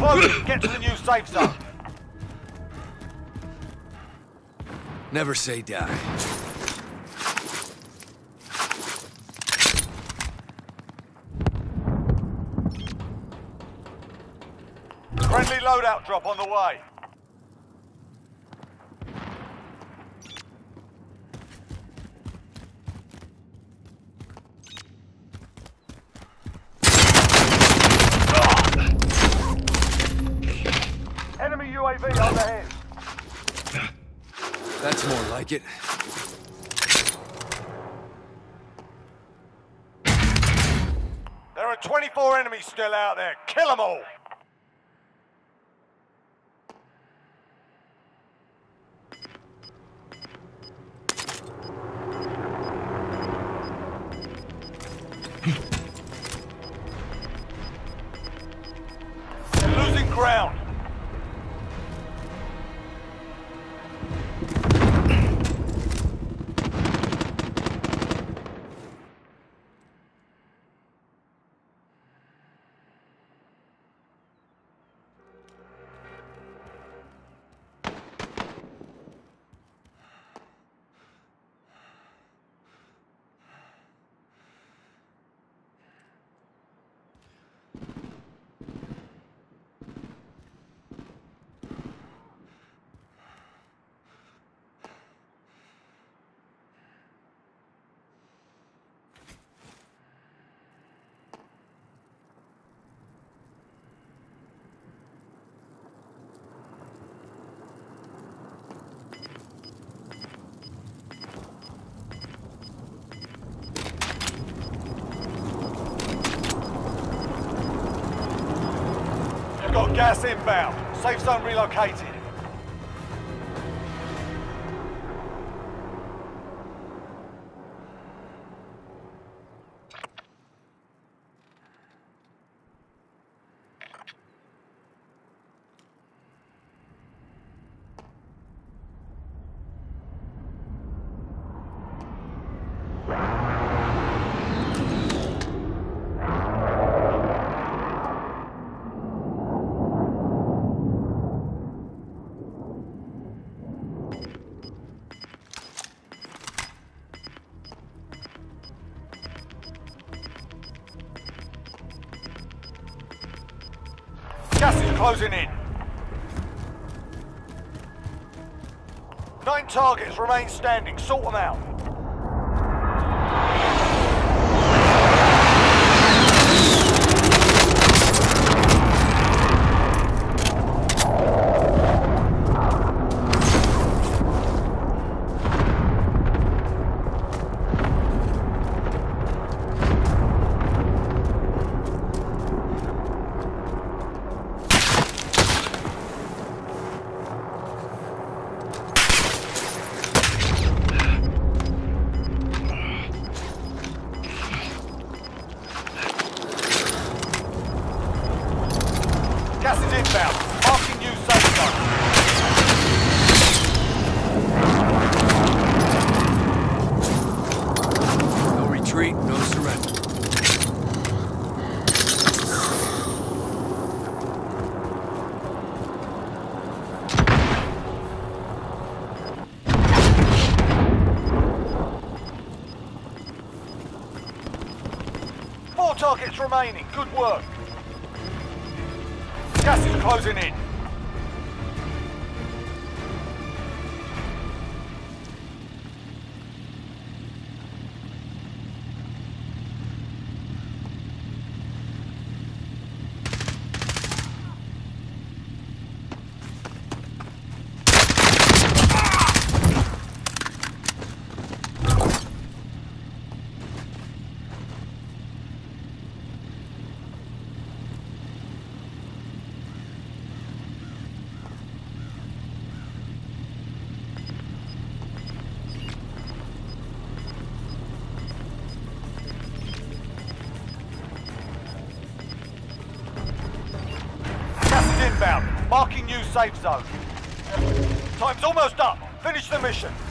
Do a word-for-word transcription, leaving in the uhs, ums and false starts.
closing. Get to the new safe zone. Never say die. Friendly loadout drop on the way. Enemy U A V overhead. That's more like it. There are twenty-four enemies still out there. Kill them all. They're losing ground. Got gas inbound. Safe zone relocated. Gas is closing in. Nine targets remain standing. Sort them out. Gas is inbound. Marking new safe zone. No retreat, no surrender. Four targets remaining. Good work. Gas is closing in. Inbound. Marking new safe zone. Time's almost up. Finish the mission.